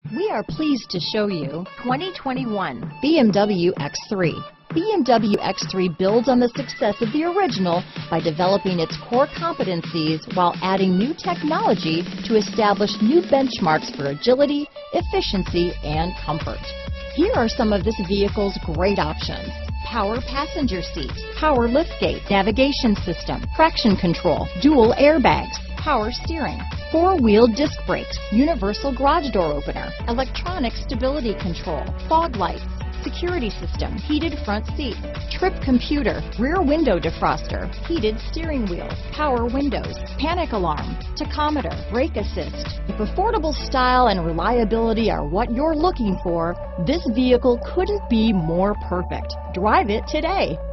We are pleased to show you 2021 BMW X3. BMW X3 builds on the success of the original by developing its core competencies while adding new technology to establish new benchmarks for agility, efficiency, and comfort. Here are some of this vehicle's great options: power passenger seat, power liftgate, navigation system, traction control, dual airbags, power steering, four-wheel disc brakes, universal garage door opener, electronic stability control, fog lights, security system, heated front seats, trip computer, rear window defroster, heated steering wheel, power windows, panic alarm, tachometer, brake assist. If affordable style and reliability are what you're looking for, this vehicle couldn't be more perfect. Drive it today.